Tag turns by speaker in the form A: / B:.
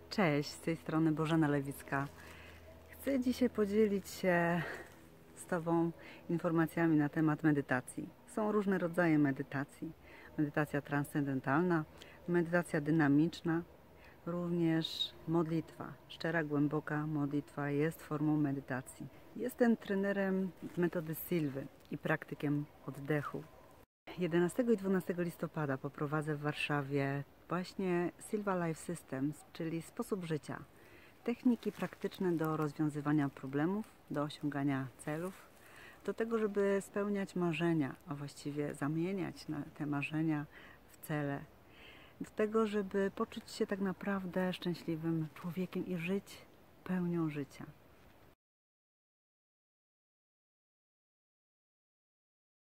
A: Cześć, z tej strony Bożena Lewicka. Chcę dzisiaj podzielić się z Tobą informacjami na temat medytacji. Są różne rodzaje medytacji. Medytacja transcendentalna, medytacja dynamiczna, również modlitwa. Szczera, głęboka modlitwa jest formą medytacji. Jestem trenerem metody Silwy i praktykiem oddechu. 11 i 12 listopada poprowadzę w Warszawie właśnie Silva Life Systems, czyli sposób życia. Techniki praktyczne do rozwiązywania problemów, do osiągania celów, do tego, żeby spełniać marzenia, a właściwie zamieniać te marzenia w cele. Do tego, żeby poczuć się tak naprawdę szczęśliwym człowiekiem i żyć pełnią życia.